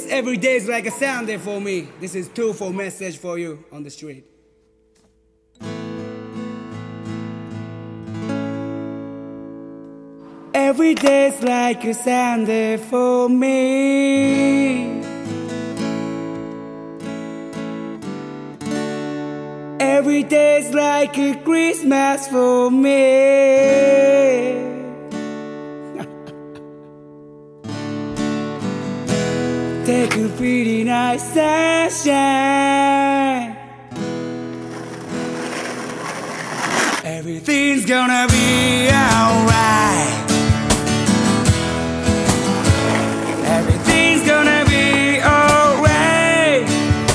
every day is like a Sunday for me. This is 2-4 message for you on the street. Every day's like a Sunday for me. Every day's like a Christmas for me. Take a pretty nice sunshine. Everything's gonna be alright. Everything's gonna be alright.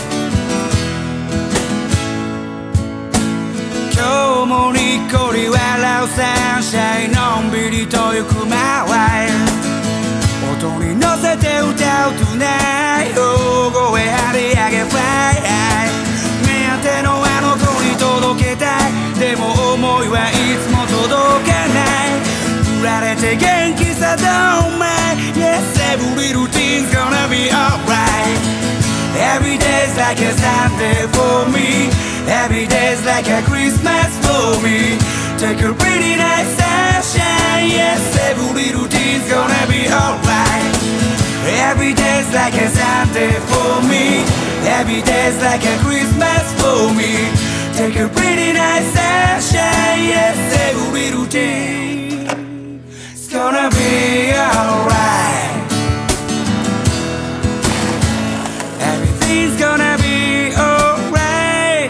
今日もにっこり笑うサンシャイン、のんびりと行くマワイル、音に乗せて歌う Tonight、 大声張り上げ Fly、 目当てのあの子に届けたい。でも思いはいつも届かない。振られて元気さ Don't mind。 Yes, every routine's gonna be alright. Every day's like a Sunday for me. Every day's like a Christmas for me. Take a pretty nice sunshine. Yes, every routine's gonna be alright. Every day's like a Sunday for me. Every day's like a Christmas for me. Take a pretty nice sunshine. Yes, every routine's gonna be alright. Everything's gonna be alright.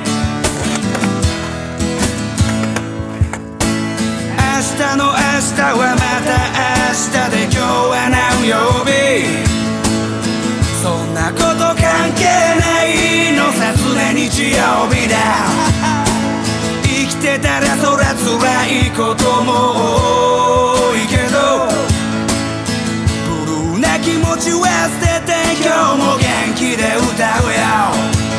明日の明日はまた明日で、今日は何曜日、そんなこと関係ないのさ、常日曜日だ。生きてたらそら辛いことも多いけど、ブルーな気持ちは捨てて今日も元気で歌うよ。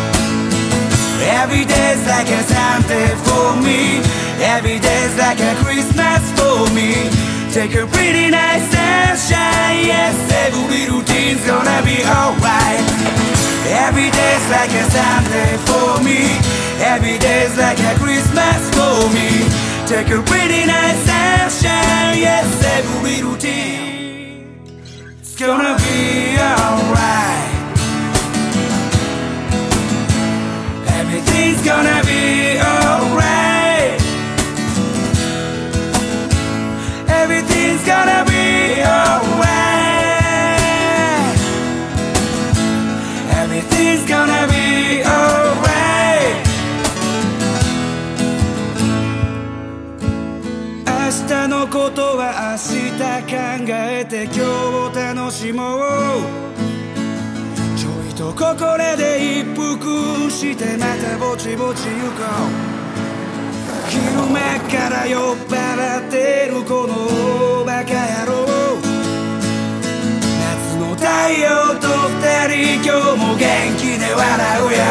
Every day's like a Sunday for me. Every day's like a Christmas for me. Take a pretty nice sunshine. Yes, every routine's gonna be alright. Every day's like a Sunday for me. Every day's like a Christmas for me. Take a pretty nice sunshine. Yes, every routine's gonna be alright. Everything's gonna be alright. Everything's gonna be alright. Everything's gonna be alright. 明日のことは明日考えて今日を楽しもう。ちょいとここで一服してまたぼちぼち行こう。昼間から酔っ払ってるこのバカ野郎、夏の太陽と二人今日も元気で笑うよ。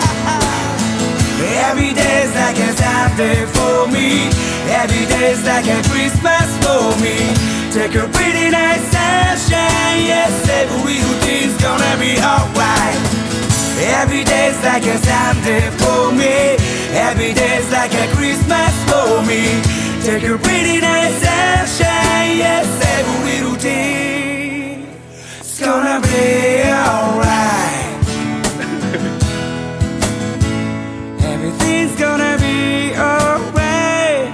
Every day's like a Sunday for me. Every day's like a Christmas for me. Take a pretty nice sunshine. Yes, every routine's gonna be alright. Every day's like a Sunday for me. Every day's like a Christmas for me. Take a pretty nice sunshine. Yes, every routine's gonna be alright. Everything's gonna be alright.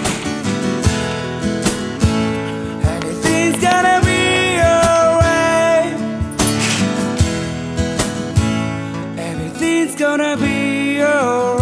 Everything's gonna be alright. Everything's gonna be alright.